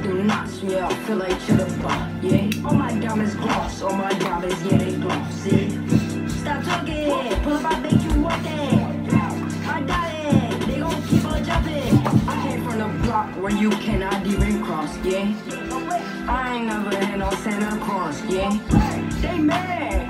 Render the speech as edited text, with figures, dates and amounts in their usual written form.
do knots, yeah, I feel like to the bar, yeah. All my diamonds gloss, all my diamonds, yeah, they gloss, yeah. Stop talking, pull up, I make you work it. I got it, they gon' keep on jumping. I came from the block where you cannot even cross, yeah. I ain't never had no Santa Claus, yeah. They mad,